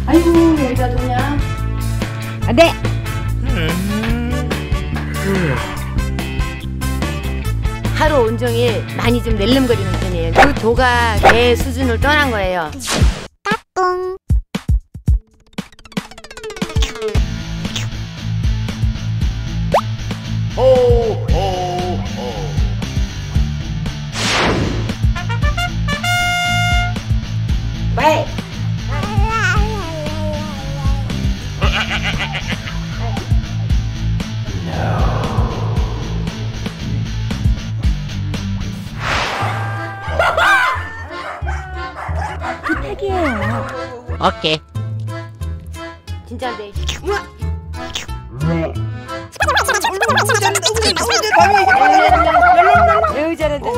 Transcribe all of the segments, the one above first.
아이고 여기다 뒀냐? 아, 네. 하루 온종일 많이 좀 낼름거리는 편이에요. 그 도가 개 수준을 떠난 거예요. 까꿍. 왜? 부탁이에요. 오케이. 진짜인데. 매우 잘한다.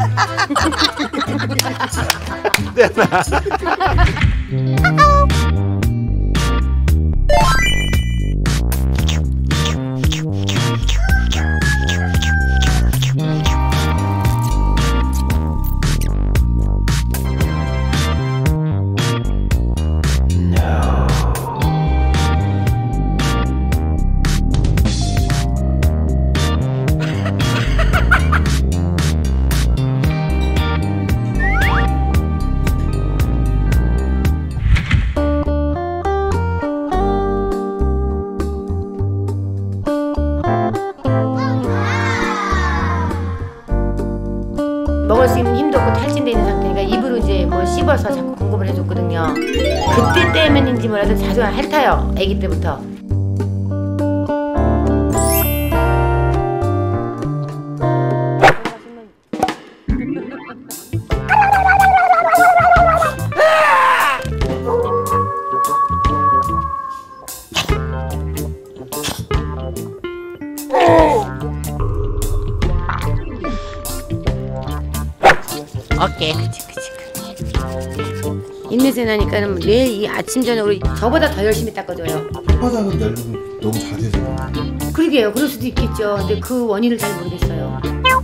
먹을 수 있는 힘도 없고 탈진돼 있는 상태니까 입으로 이제 뭐 씹어서 자꾸 공급을 해줬거든요. 그때 때문인지 몰라도 자주 핥아요. 아기 때부터. 오케이. 그치. 입냄새 나니까는 매일 이 아침 저녁으로 저보다 더 열심히 닦아줘요. 혓바닥은 낼름 너무 잘해서. 그러게요. 그럴 수도 있겠죠. 근데 그 원인을 잘 모르겠어요.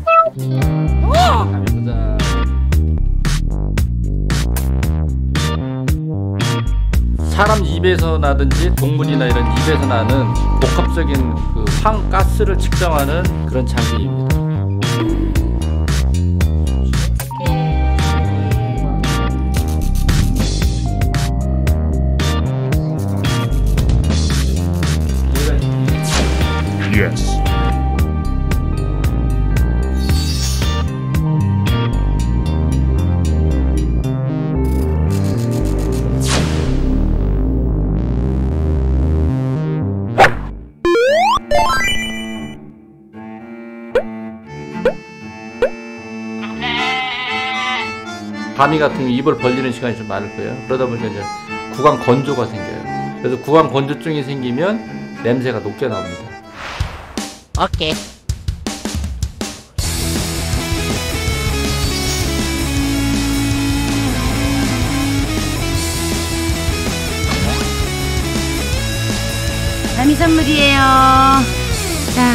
사람 입에서 나든지 동물이나 이런 입에서 나는 복합적인 그 황가스를 측정하는 그런 장비입니다. Yes. 가미 같은 경우 입을 벌리는 시간이 좀 많을 거예요. 그러다 보니까 이제 구강 건조가 생겨요. 그래서 구강 건조증이 생기면 냄새가 높게 나옵니다. 오케이. 가미 선물이에요. 자.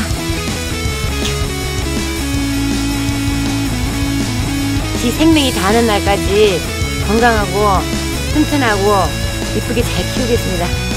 지 생명이 다하는 날까지 건강하고 튼튼하고 이쁘게 잘 키우겠습니다.